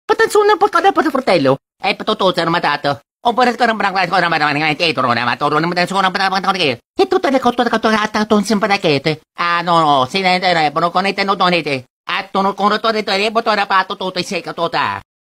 Patansunan po ka na po sa fratello. Ay patutusan naman tato. O pa rin ka naman ang ko naman ang ito naman. Turo naman tayo sa unang patapang kayo. Ito talaga ko atatun simpalakete. No, sinente na. Puno ko na ito. At tunod ko na ito. Ito na patututoy sa ikatuta.